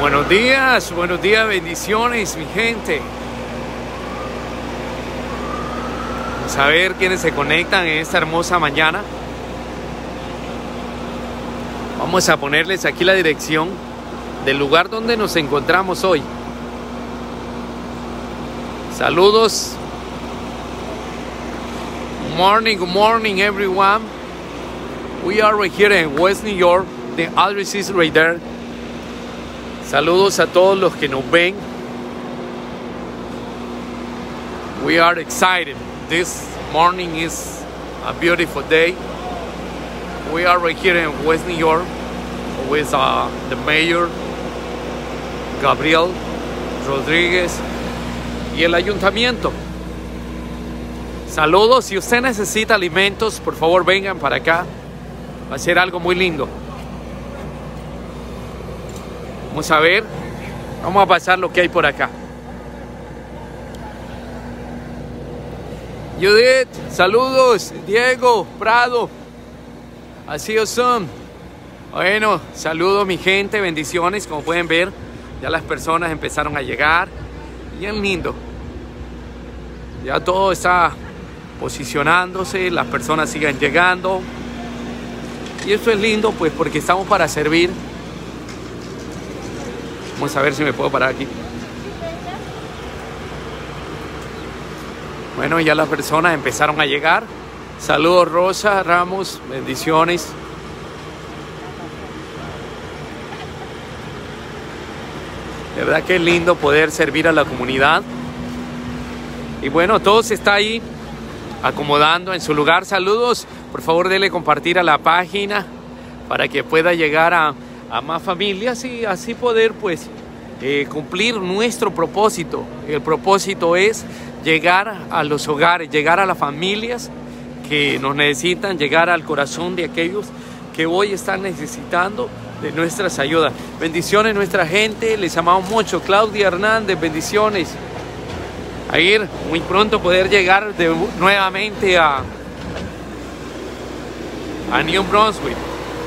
buenos días, bendiciones, mi gente. Vamos a ver quiénes se conectan en esta hermosa mañana. Vamos a ponerles aquí la dirección del lugar donde nos encontramos hoy. Saludos. Good morning, everyone. We are right here in West New York. The address is right there. Saludos a todos los que nos ven. We are excited. This morning is a beautiful day. We are right here in West New York with the mayor, Gabriel Rodríguez, y el ayuntamiento. Saludos. Si usted necesita alimentos, por favor vengan para acá. Va a ser algo muy lindo. Vamos a ver. Vamos a pasar lo que hay por acá. Judith, saludos. Diego, Prado. Así son. Bueno, saludos mi gente, bendiciones. Como pueden ver, ya las personas empezaron a llegar. Bien lindo. Ya todo está posicionándose, las personas siguen llegando. Y esto es lindo, pues, porque estamos para servir. Vamos a ver si me puedo parar aquí. Bueno, ya las personas empezaron a llegar. Saludos, Rosa Ramos, bendiciones. De verdad que es lindo poder servir a la comunidad. Y bueno, todo se está ahí acomodando en su lugar. Saludos, por favor denle compartir a la página para que pueda llegar a más familias y así poder pues cumplir nuestro propósito. El propósito es llegar a los hogares, llegar a las familias que nos necesitan, llegar al corazón de aquellos que hoy están necesitando de nuestras ayudas. Bendiciones nuestra gente, les amamos mucho. Claudia Hernández, bendiciones. A ir muy pronto poder llegar nuevamente a New Brunswick.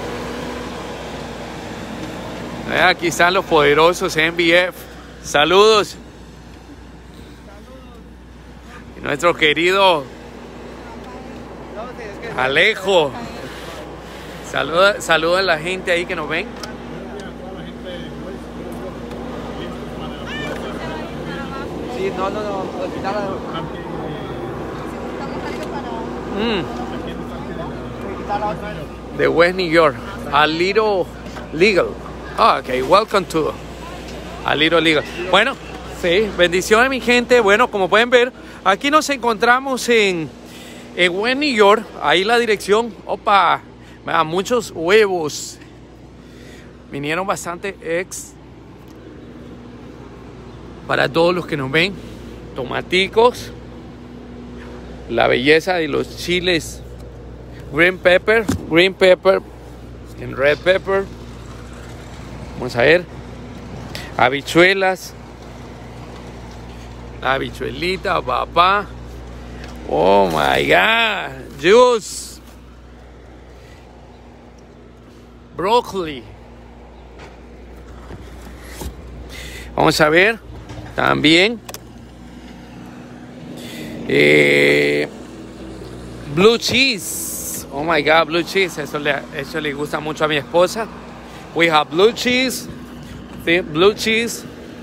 Aquí están los poderosos MBF. Saludos. Y nuestro querido Alejo. Saluda a la gente ahí que nos ven. Sí, no. De West New York. A Little Legal. Ok, welcome to A Little Legal. Bueno, sí, bendiciones mi gente. Bueno, como pueden ver, aquí nos encontramos en West New York. Ahí la dirección. Opa, muchos huevos. Vinieron bastante eggs para todos los que nos ven. Tomaticos. La belleza de los chiles. Green pepper and red pepper. Vamos a ver. Habichuelas. La habichuelita, papá. Oh my God. Juice. Broccoli. Vamos a ver. También. Blue cheese. Oh my God, blue cheese. Eso le gusta mucho a mi esposa. We have blue cheese. Blue cheese.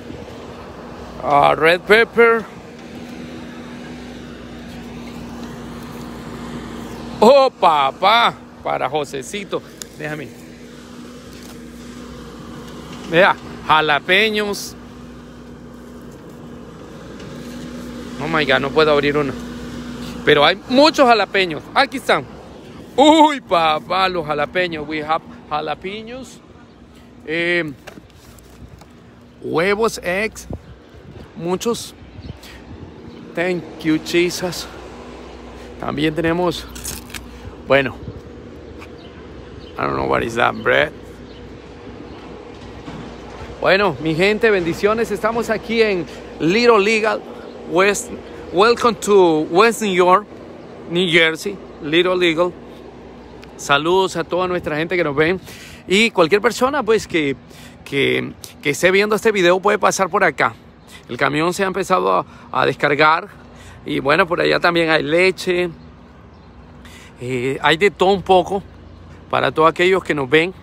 Red pepper. Oh, papá. Para Josecito. Déjame. Vea, jalapeños. Oh my God, no puedo abrir uno. Pero hay muchos jalapeños. Aquí están. Uy, papá, los jalapeños. We have jalapeños. Huevos, eggs. Muchos. Thank you, Jesus. También tenemos. Bueno. I don't know what is that, bread. Bueno, mi gente, bendiciones. Estamos aquí en Little Legal. Welcome to West New York, New Jersey, Little Legal. Saludos a toda nuestra gente que nos ven y cualquier persona pues que que esté viendo este video puede pasar por acá. El camión se ha empezado a descargar y bueno, por allá también hay leche. Hay de todo un poco para todos aquellos que nos ven.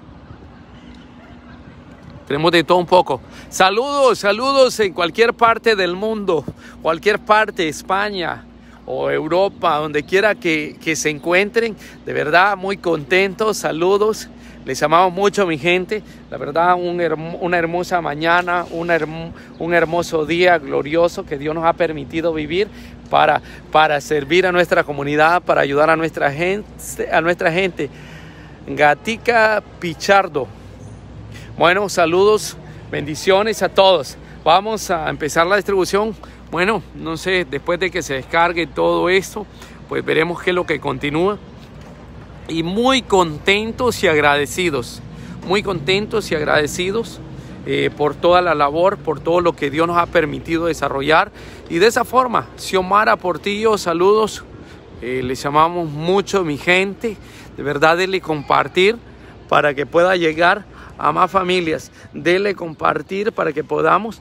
Tenemos de todo un poco. Saludos, saludos en cualquier parte del mundo, cualquier parte, España o Europa, donde quiera que se encuentren. De verdad, muy contentos. Saludos. Les amamos mucho, mi gente. La verdad, una hermosa mañana, un hermoso día glorioso que Dios nos ha permitido vivir para servir a nuestra comunidad, para ayudar a nuestra gente. Gatica Pichardo. Bueno, saludos, bendiciones a todos. Vamos a empezar la distribución. Bueno, no sé, después de que se descargue todo esto, pues veremos qué es lo que continúa. Y muy contentos y agradecidos. Muy contentos y agradecidos por toda la labor, por todo lo que Dios nos ha permitido desarrollar. Y de esa forma, Xiomara Portillo, saludos. Les llamamos mucho, mi gente. De verdad, denle compartir para que pueda llegar a más familias. Denle compartir para que podamos.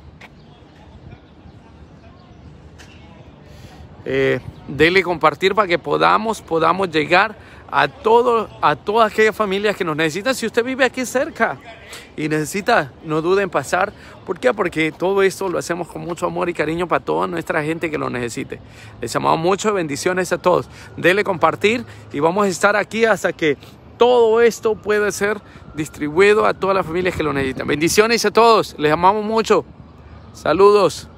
Denle compartir para que podamos llegar a todas aquellas familias que nos necesitan. Si usted vive aquí cerca y necesita, no duden en pasar. ¿Por qué? Porque todo esto lo hacemos con mucho amor y cariño para toda nuestra gente que lo necesite. Les amamos mucho, bendiciones a todos. Denle compartir y vamos a estar aquí hasta que todo esto pueda ser distribuido a todas las familias que lo necesitan. Bendiciones a todos, les amamos mucho. Saludos.